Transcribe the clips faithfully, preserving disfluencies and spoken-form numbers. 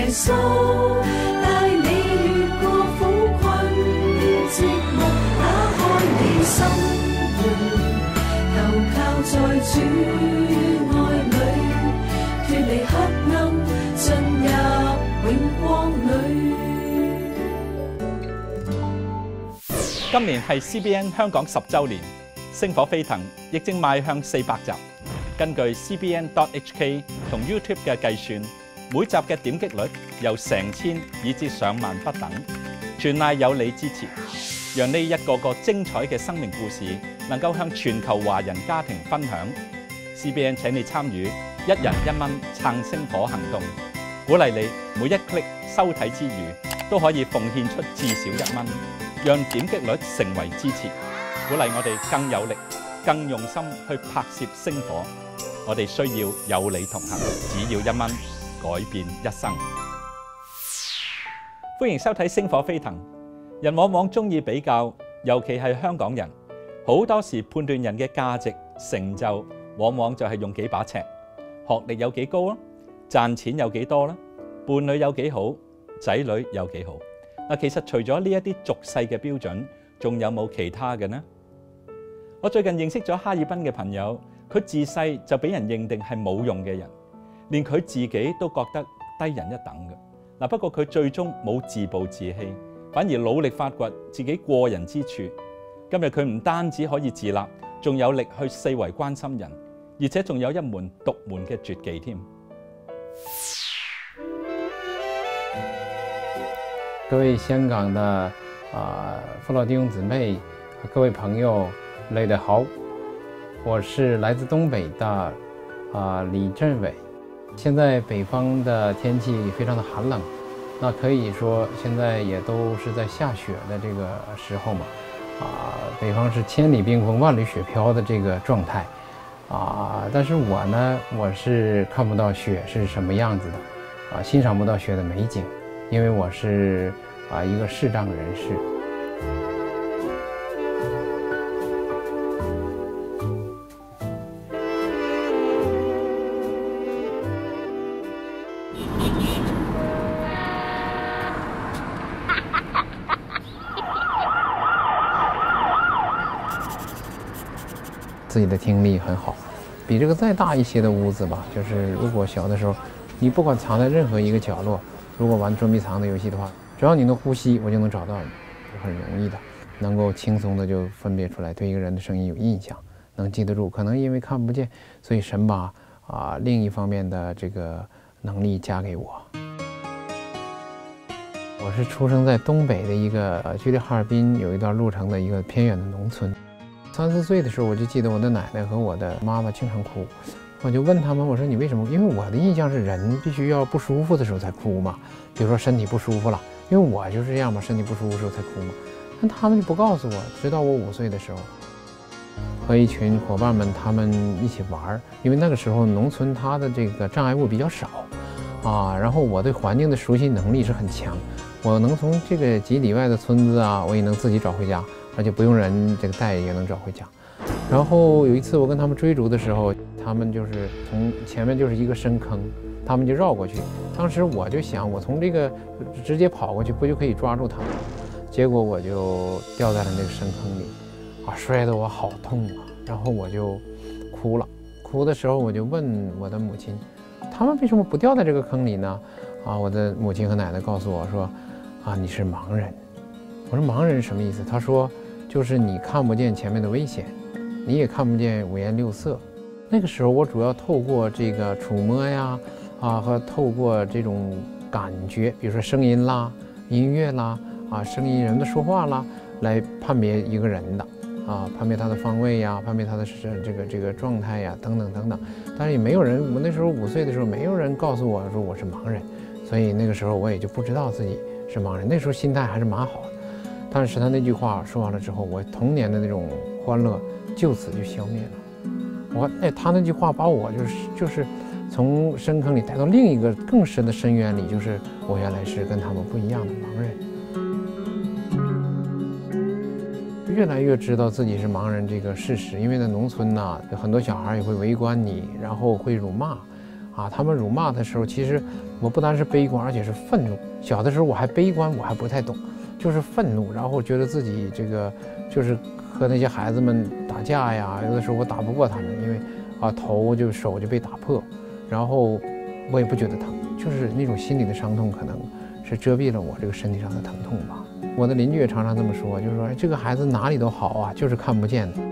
耶穌，帶你越過苦困寂寞，打開你心門，投靠在主愛裏，脫離黑暗，進入永光裏。 今年係 C B N 香港十週年，星火飛騰亦正邁向四百集。根據 C B N dot H K 同 YouTube 嘅計算，每集嘅點擊率由成千以至上萬不等，全賴有你支持，讓呢一個個精彩嘅生命故事能夠向全球華人家庭分享。C B N 請你參與一人一蚊撐星火行動，鼓勵你每一 click 收睇之餘，都可以奉獻出至少一蚊，讓點擊率成為支持，鼓勵我哋更有力、更用心去拍攝星火。我哋需要有你同行，只要一蚊，改變一生。歡迎收睇《星火飛騰》。人往往中意比較，尤其係香港人，好多時判斷人嘅價值、成就，往往就係用幾把尺，學歷有幾高啦，賺錢有幾多啦，伴侶有幾好，仔女有幾好。嗱，其實除咗呢一啲俗世嘅標準，仲有冇其他嘅呢？我最近認識咗哈爾濱嘅朋友。佢自細就俾人認定係冇用嘅人，連佢自己都覺得低人一等嘅。嗱，不過佢最終冇自暴自棄，反而努力發掘自己過人之處。今日佢唔單止可以自立，仲有力去四圍關心人，而且仲有一門獨門嘅絕技添。 各位香港的啊、呃、父老弟兄姊妹，各位朋友，累得好。我是来自东北的啊、呃、李振伟。现在北方的天气非常的寒冷，那可以说现在也都是在下雪的这个时候嘛，啊、呃，北方是千里冰封万里雪飘的这个状态，啊、呃，但是我呢，我是看不到雪是什么样子的，啊、呃，欣赏不到雪的美景，因为我是啊、呃、一个视障人士。自己的听力很好，比这个再大一些的屋子吧，就是如果小的时候，你不管藏在任何一个角落，如果玩捉迷藏的游戏的话，只要你能呼吸，我就能找到你，很容易的，能够轻松的就分别出来，对一个人的声音有印象，能记得住。可能因为看不见，所以神把啊另一方面的这个能力加给我。我是出生在东北的一个距离哈尔滨有一段路程的一个偏远的农村。三四岁的时候，我就记得我的奶奶和我的妈妈经常哭，我就问他们，我说你为什么？因为我的印象是人必须要不舒服的时候才哭嘛，比如说身体不舒服了，因为我就是这样嘛，身体不舒服的时候才哭嘛。但他们就不告诉我，直到我五岁的时候，和一群伙伴们他们一起玩，因为那个时候农村它的这个障碍物比较少啊，然后我对环境的熟悉能力是很强，我能从这个几里外的村子啊，我也能自己找回家。而且不用人这个带也能找回家。然后有一次我跟他们追逐的时候，他们就是从前面就是一个深坑，他们就绕过去。当时我就想，我从这个直接跑过去，不就可以抓住他们？结果我就掉在了那个深坑里，啊，摔得我好痛啊！然后我就哭了。哭的时候我就问我的母亲，他们为什么不掉在这个坑里呢？啊，我的母亲和奶奶告诉我说，啊，你是盲人。我说盲人什么意思？他说。就是你看不见前面的危险，你也看不见五颜六色。那个时候我主要透过这个触摸呀，啊和透过这种感觉，比如说声音啦、音乐啦、啊声音人的说话啦，来判别一个人的，啊判别他的方位呀，判别他的这个这个状态呀，等等等等。但是也没有人，我那时候五岁的时候，没有人告诉我说我是盲人，所以那个时候我也就不知道自己是盲人。那时候心态还是蛮好的。但是他那句话说完了之后，我童年的那种欢乐就此就消灭了。我哎，他那句话把我就是就是从深坑里带到另一个更深的深渊里，就是我原来是跟他们不一样的盲人。越来越知道自己是盲人这个事实，因为在农村呐、啊，有很多小孩也会围观你，然后会辱骂， 啊，他们辱骂的时候，其实我不单是悲观，而且是愤怒。小的时候我还悲观，我还不太懂，就是愤怒，然后觉得自己这个就是和那些孩子们打架呀，有的时候我打不过他们，因为啊头就手就被打破，然后我也不觉得疼，就是那种心理的伤痛，可能是遮蔽了我这个身体上的疼痛吧。我的邻居也常常这么说，就是说，哎，这个孩子哪里都好啊，就是看不见的。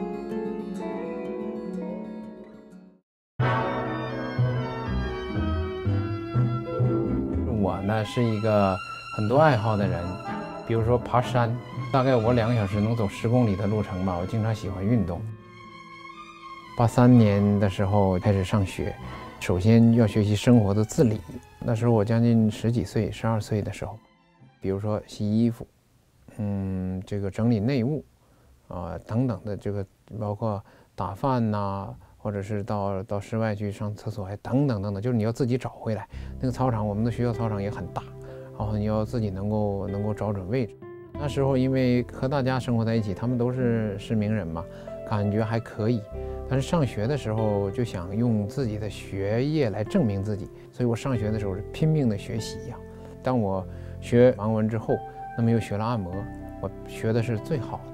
我呢是一个很多爱好的人，比如说爬山，大概我两个小时能走十公里的路程吧。我经常喜欢运动。八三年的时候开始上学，首先要学习生活的自理。那时候我将近十几岁，十二岁的时候，比如说洗衣服，嗯，这个整理内务，啊、呃、等等的这个，包括打饭呐、啊。或者是到到室外去上厕所，还等等等等，就是你要自己找回来。那个操场，我们的学校操场也很大，然后你要自己能够能够找准位置。那时候因为和大家生活在一起，他们都是是名人嘛，感觉还可以。但是上学的时候就想用自己的学业来证明自己，所以我上学的时候是拼命的学习呀。当我学完文之后，那么又学了按摩，我学的是最好的。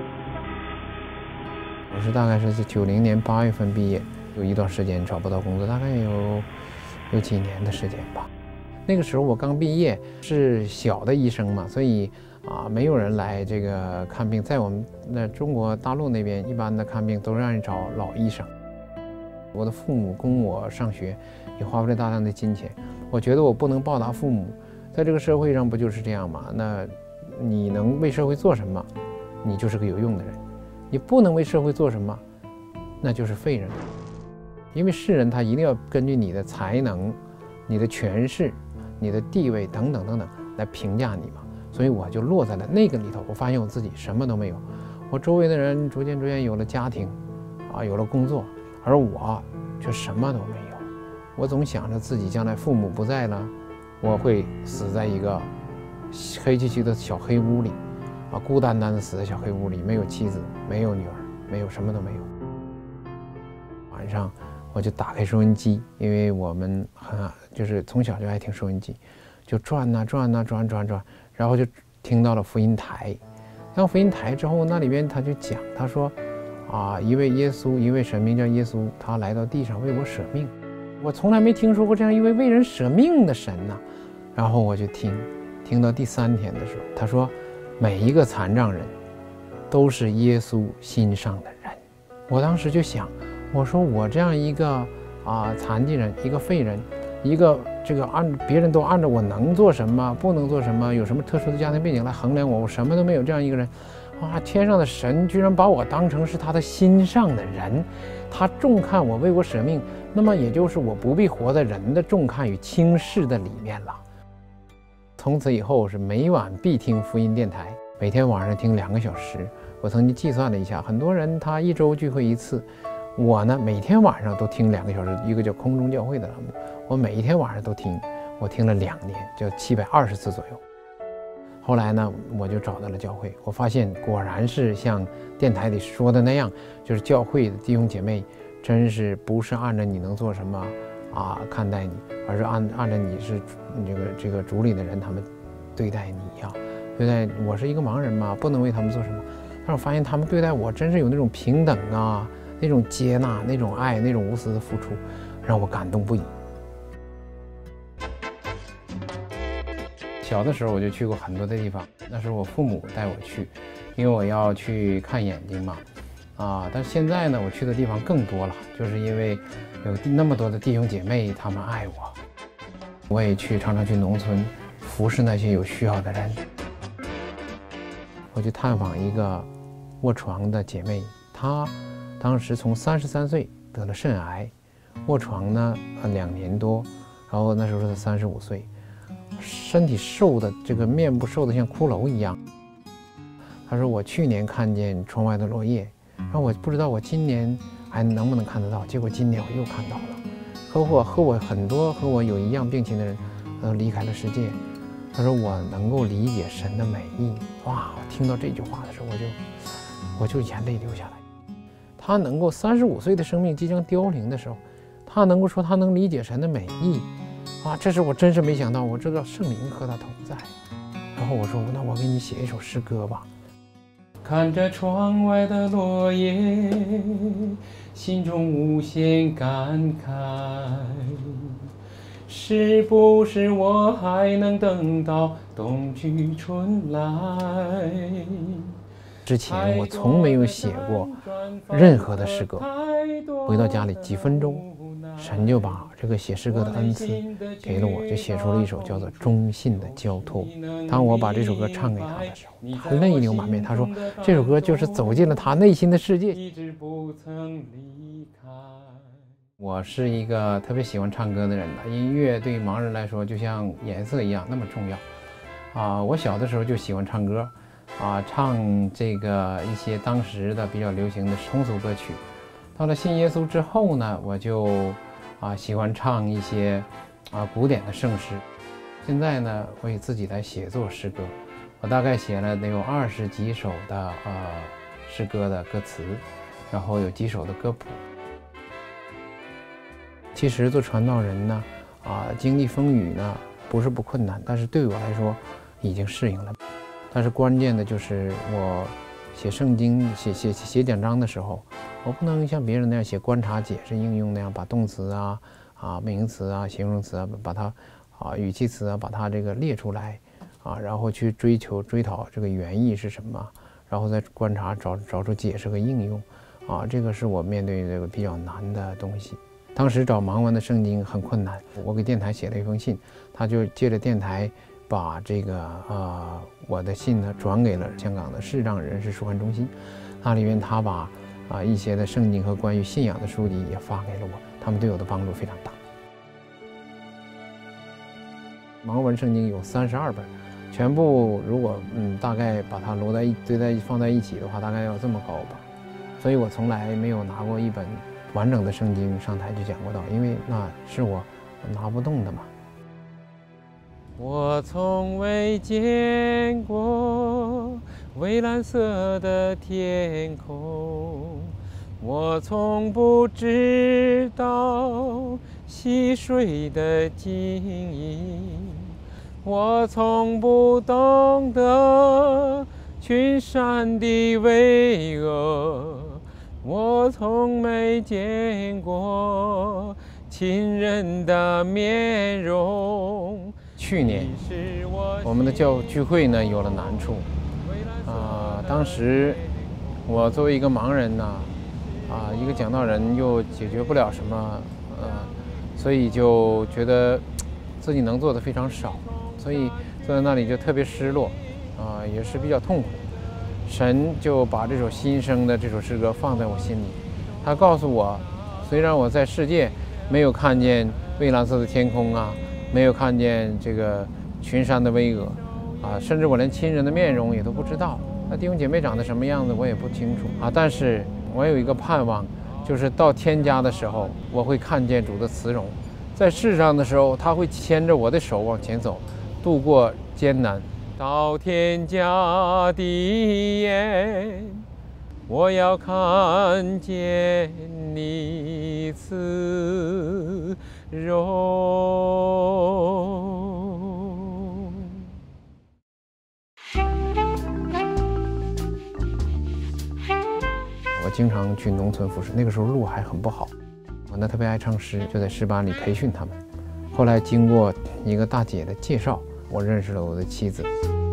我是大概是九零年八月份毕业，有一段时间找不到工作，大概有有几年的时间吧。那个时候我刚毕业，是小的医生嘛，所以啊没有人来这个看病。在我们那中国大陆那边，一般的看病都让人找老医生。我的父母供我上学，也花费了大量的金钱。我觉得我不能报答父母，在这个社会上不就是这样吗？那你能为社会做什么，你就是个有用的人。你不能为社会做什么，那就是废人。因为世人他一定要根据你的才能、你的权势、你的地位等等等等来评价你嘛。所以我就落在了那个里头。我发现我自己什么都没有，我周围的人逐渐逐渐有了家庭，啊，有了工作，而我却什么都没有。我总想着自己将来父母不在了，我会死在一个黑漆漆的小黑屋里。啊，孤单单的死在小黑屋里，没有妻子，没有女儿，没有什么都没有。晚上我就打开收音机，因为我们很就是从小就爱听收音机，就转呐、啊、转呐、啊、转转转，然后就听到了福音台。当福音台之后，那里边他就讲，他说啊，一位耶稣，一位神名叫耶稣，他来到地上为我舍命。我从来没听说过这样一位为人舍命的神呐、啊。然后我就听，听到第三天的时候，他说。每一个残障人都是耶稣心上的人。我当时就想，我说我这样一个啊残疾人，一个废人，一个这个按别人都按照我能做什么不能做什么，有什么特殊的家庭背景来衡量我，我什么都没有，这样一个人啊，天上的神居然把我当成是他的心上的人，他重看我，为我舍命，那么也就是我不必活在人的重看与轻视的里面了。从此以后是每晚必听福音电台，每天晚上听两个小时。我曾经计算了一下，很多人他一周聚会一次，我呢每天晚上都听两个小时，一个叫空中教会的栏目，我每一天晚上都听，我听了两年，就七百二十次左右。后来呢，我就找到了教会，我发现果然是像电台里说的那样，就是教会的弟兄姐妹，真是不是按照你能做什么啊看待你，而是按按照你是这个这个主里的人，他们对待你呀、啊，对待我是一个盲人嘛，不能为他们做什么。但是我发现他们对待我真是有那种平等啊，那种接纳，那种爱，那种无私的付出，让我感动不已。小的时候我就去过很多的地方，那是我父母带我去，因为我要去看眼睛嘛。啊，但是现在呢，我去的地方更多了，就是因为有那么多的弟兄姐妹，他们爱我。我也去常常去农村服侍那些有需要的人。我去探访一个卧床的姐妹，她当时从三十三岁得了肾癌，卧床呢呃两年多，然后那时候是三十五岁，身体瘦的这个面部瘦的像骷髅一样。她说我去年看见窗外的落叶。然后我不知道我今年还能不能看得到，结果今年我又看到了。和我和我很多和我有一样病情的人，都离开了世界。他说我能够理解神的美意。哇！我听到这句话的时候，我就我就眼泪流下来。他能够三十五岁的生命即将凋零的时候，他他能够说他能理解神的美意，啊，这是我真是没想到，我知道圣灵和他同在。然后我说，那我给你写一首诗歌吧。看着窗外的落叶，心中无限感慨，是不是我还能等到冬去春来？之前我从没有写过任何的诗歌，回到家里几分钟，神就把这个写诗歌的恩赐给了我，就写出了一首叫做《忠信的交托》。当我把这首歌唱给他的时候，他泪流满面。他说这首歌就是走进了他内心的世界。我是一个特别喜欢唱歌的人的，音乐对于盲人来说就像颜色一样那么重要啊！我小的时候就喜欢唱歌啊，唱这个一些当时的比较流行的通俗歌曲。到了信耶稣之后呢，我就啊喜欢唱一些啊古典的圣诗。现在呢，我也自己来写作诗歌，我大概写了得有二十几首的呃诗歌的歌词，然后有几首的歌谱。其实做传道人呢，啊经历风雨呢不是不困难，但是对我来说已经适应了。但是关键的就是我写圣经、写写写讲章的时候，我不能像别人那样写观察、解释、应用那样，把动词啊、啊名词啊、形容词啊，把它啊语气词啊，把它这个列出来啊，然后去追求追讨这个原意是什么，然后再观察找找出解释和应用啊，这个是我面对这个比较难的东西。当时找盲文的圣经很困难，我给电台写了一封信，他就借着电台把这个呃我的信呢转给了香港的视障人士书刊中心，那里面他把啊、呃、一些的圣经和关于信仰的书籍也发给了我，他们对我的帮助非常大。盲文圣经有三十二本，全部如果嗯大概把它摞在一堆在放在一起的话，大概要这么高吧，所以我从来没有拿过一本完整的圣经上台去讲过道，因为那是我拿不动的嘛。我从未见过蔚蓝色的天空，我从不知道溪水的晶莹，我从不懂得群山的巍峨，我从没见过亲人的面容。去年我们的教聚会呢有了难处啊、呃，当时我作为一个盲人呢，啊、呃，一个讲道人又解决不了什么，呃，所以就觉得自己能做的非常少，所以坐在那里就特别失落，啊、呃，也是比较痛苦。神就把这首新生的这首诗歌放在我心里，他告诉我，虽然我在世界没有看见蔚蓝色的天空啊，没有看见这个群山的巍峨啊，甚至我连亲人的面容也都不知道，那弟兄姐妹长得什么样子我也不清楚啊。但是我有一个盼望，就是到天家的时候，我会看见主的慈容；在世上的时候，他会牵着我的手往前走，度过艰难。到天家的眼，我要看见你慈容。我经常去农村服侍，那个时候路还很不好，我呢特别爱唱诗，就在诗班里培训他们。后来经过一个大姐的介绍，我认识了我的妻子。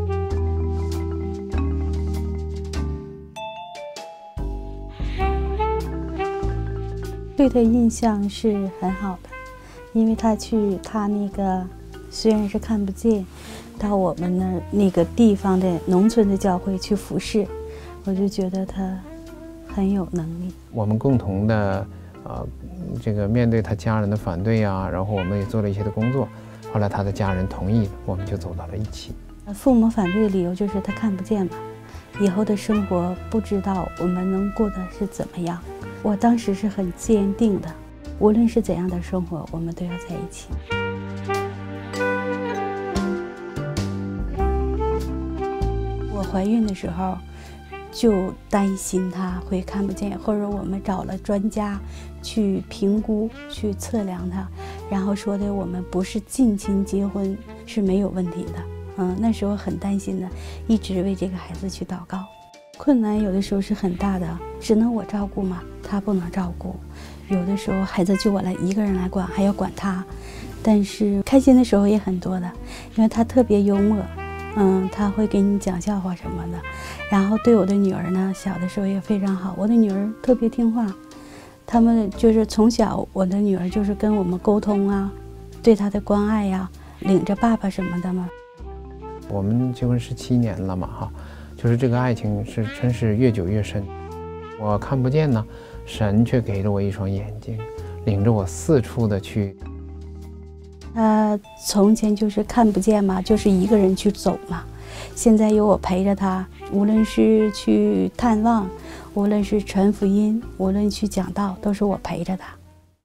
对他印象是很好的，因为他去他那个虽然是看不见，到我们那那个地方的农村的教会去服侍，我就觉得他很有能力。我们共同的呃这个面对他家人的反对啊，然后我们也做了一些的工作，后来他的家人同意了，我们就走到了一起。父母反对的理由就是他看不见嘛，以后的生活不知道我们能过得是怎么样。我当时是很坚定的，无论是怎样的生活，我们都要在一起。我怀孕的时候， 就担心他会看不见，或者我们找了专家去评估、去测量他，然后说的我们不是近亲结婚是没有问题的。嗯，那时候很担心的，一直为这个孩子去祷告。困难有的时候是很大的，只能我照顾嘛，他不能照顾。有的时候孩子就我来一个人来管，还要管他。但是开心的时候也很多的，因为他特别幽默，嗯，他会给你讲笑话什么的。然后对我的女儿呢，小的时候也非常好。我的女儿特别听话，他们就是从小我的女儿就是跟我们沟通啊，对她的关爱呀、啊，领着爸爸什么的嘛。 我们结婚十七年了嘛，哈，就是这个爱情是真是越久越深。我看不见呢，神却给了我一双眼睛，领着我四处的去。 他从前就是看不见嘛，就是一个人去走嘛。现在有我陪着他，无论是去探望，无论是传福音，无论去讲道，都是我陪着他。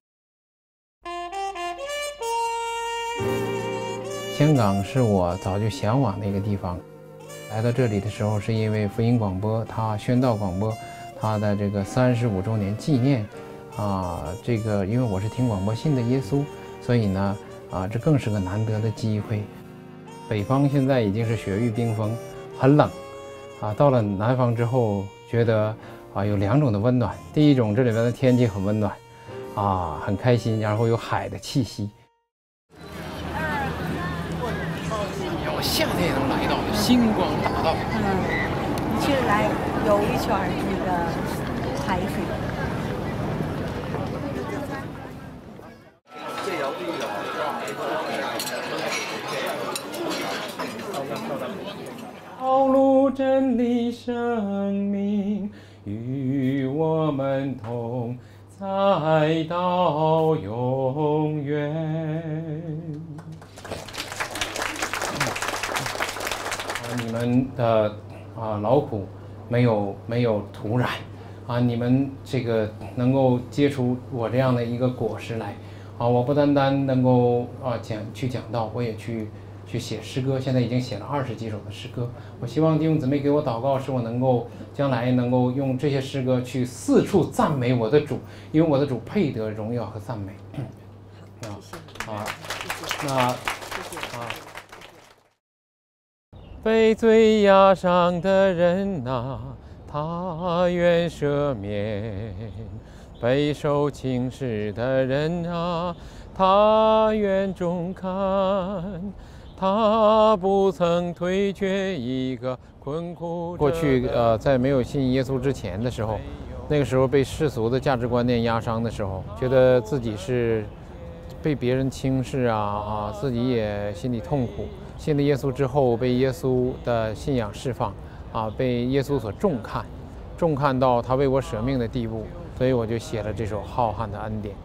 香港是我早就向往的一个地方。来到这里的时候，是因为福音广播，它宣道广播，它的这个三十五周年纪念，啊，这个因为我是听广播信的耶稣，所以呢。啊，这更是个难得的机会。北方现在已经是雪域冰封，很冷，啊，到了南方之后，觉得啊有两种的温暖。第一种，这里边的天气很温暖，啊，很开心，然后有海的气息。 我夏天也能来到星光大道。 嗯，你去来游一圈那个海水。 道路真理生命与我们同在到永远。啊，你们的啊劳苦没有没有土壤啊，你们这个能够结出我这样的一个果实来啊，我不单单能够啊讲去讲道，我也去。去写诗歌，现在已经写了二十几首的诗歌。我希望弟兄姊妹给我祷告，使我能够将来能够用这些诗歌去四处赞美我的主，因为我的主配得荣耀和赞美。啊啊，那啊，被罪压伤的人呐，他愿赦免；备受轻视的人啊，他愿忠看。他不曾推却一个困苦。过去呃，在没有信耶稣之前的时候，那个时候被世俗的价值观念压伤的时候，觉得自己是被别人轻视啊啊，自己也心里痛苦。信了耶稣之后，被耶稣的信仰释放啊，被耶稣所重看，重看到他为我舍命的地步，所以我就写了这首《浩瀚的恩典》。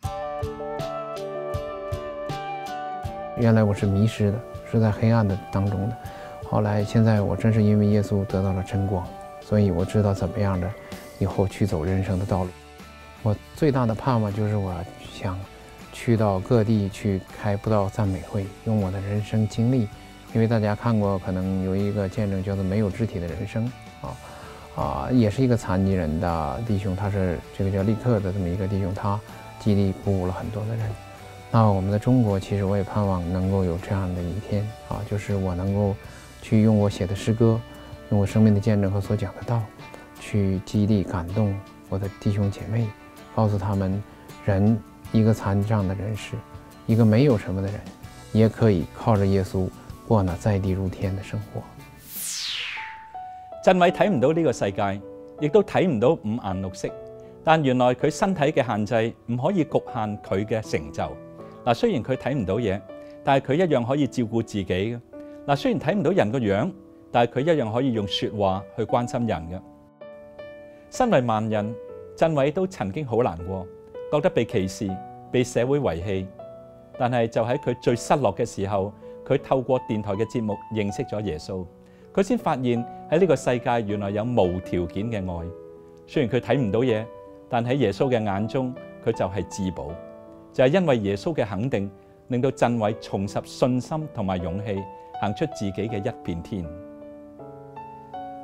原来我是迷失的，是在黑暗的当中的。后来现在我真是因为耶稣得到了真光，所以我知道怎么样的以后去走人生的道路。我最大的盼望就是我想去到各地去开布道赞美会，用我的人生经历，因为大家看过可能有一个见证叫做没有肢体的人生啊啊，也是一个残疾人的弟兄，他是这个叫利克的这么一个弟兄，他激励鼓舞了很多的人。那我们的中国，其实我也盼望能够有这样的一天啊，就是我能够去用我写的诗歌，用我生命的见证和所讲的道，去激励感动我的弟兄姐妹，告诉他们，人一个残障的人士，一个没有什么的人，也可以靠着耶穌過那在地如天的生活。 振偉睇唔到呢個世界，亦都睇唔到五顏六色，但原來佢身體嘅限制唔可以局限佢嘅成就。嗱，雖然佢睇唔到嘢，但係佢一樣可以照顧自己嘅。嗱，雖然睇唔到人個樣，但係佢一樣可以用説話去關心人嘅。身為盲人，振偉都曾經好難過，覺得被歧視、被社會遺棄。但係就喺佢最失落嘅時候，佢透過電台嘅節目認識咗耶穌，佢先發現喺呢個世界原來有無條件嘅愛。雖然佢睇唔到嘢，但喺耶穌嘅眼中，佢就係至寶。就係因為耶穌嘅肯定，令到振偉重拾信心同埋勇氣，行出自己嘅一片天。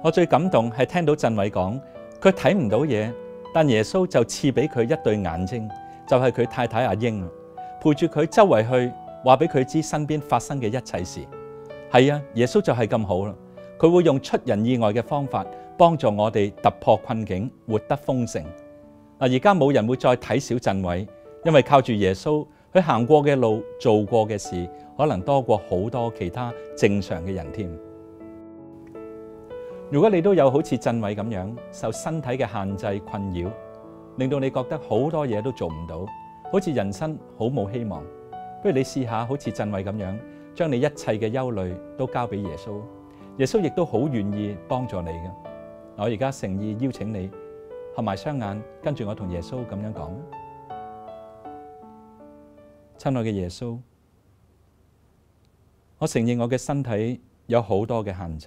我最感動係聽到振偉講，佢睇唔到嘢，但耶穌就賜俾佢一對眼睛，就係佢太太阿英，陪住佢周圍去，話俾佢知身邊發生嘅一切事。係啊，耶穌就係咁好啦，佢會用出人意外嘅方法幫助我哋突破困境，活得豐盛。嗱，而家冇人會再睇小振偉，因為靠住耶穌，佢行過嘅路、做過嘅事，可能多過好多其他正常嘅人添。如果你都有好似振偉咁樣受身體嘅限制困擾，令到你覺得好多嘢都做唔到，好似人生好冇希望，不如你試下好似振偉咁樣，將你一切嘅憂慮都交俾耶穌，耶穌亦都好願意幫助你嘅。我而家誠意邀請你合埋雙眼，跟住我同耶穌咁樣講：親愛嘅耶穌，我承認我嘅身體有好多嘅限制，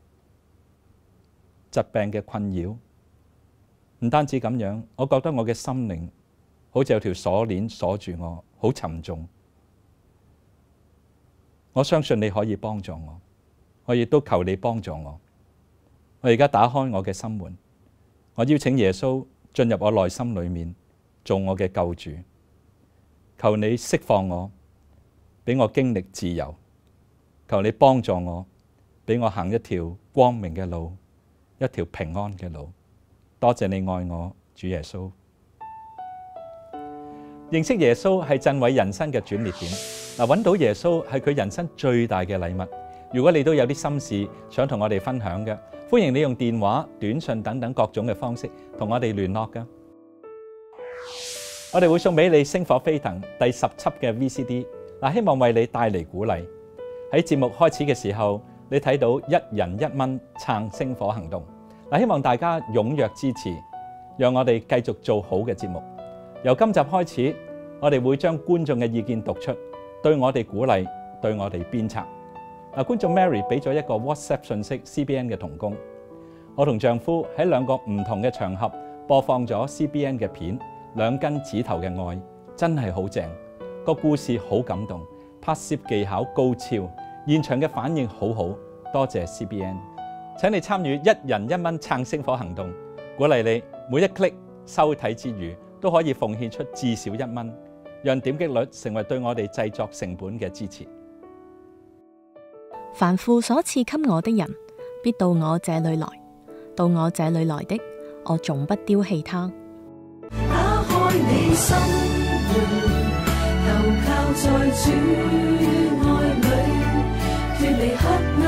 疾病嘅困擾，唔單止咁樣，我覺得我嘅心靈好似有條鎖鏈鎖住我，好沉重。我相信你可以幫助我，我亦都求你幫助我。我而家打開我嘅心門，我邀請耶穌進入我內心裏面，做我嘅救主。求你釋放我，俾我經歷自由。求你幫助我，俾我行一條光明嘅路，一條平安嘅路。多謝你愛我，主耶穌。認識耶穌係振偉人生嘅轉捩點。嗱，揾到耶穌係佢人生最大嘅禮物。如果你都有啲心事想同我哋分享嘅，歡迎你用電話、短信等等各種嘅方式同我哋聯絡㗎。我哋會送俾你《星火飛騰》第十輯嘅 V C D。嗱，希望為你帶嚟鼓勵。喺節目開始嘅時候，你睇到一人一蚊撐星火行動。嗱，希望大家踴躍支持，讓我哋繼續做好嘅節目。由今集開始，我哋會將觀眾嘅意見讀出，對我哋鼓勵，對我哋鞭策。嗱，觀眾 Mary 俾咗一個 WhatsApp 信息 C B N 嘅同工，我同丈夫喺兩個唔同嘅場合播放咗 C B N 嘅片，兩根指頭嘅愛真係好正，個故事好感動，拍攝技巧高超，現場嘅反應好好，多謝 C B N。請你參與一人一蚊撐星火行動，鼓勵你每一 click 收睇之餘都可以奉獻出至少一蚊，讓點擊率成為對我哋製作成本嘅支持。 凡父所賜給我的人，必到我這裏來；到我這裏來的，我總不丟棄他。 打開你心門，投靠在主愛裏，脫離黑暗。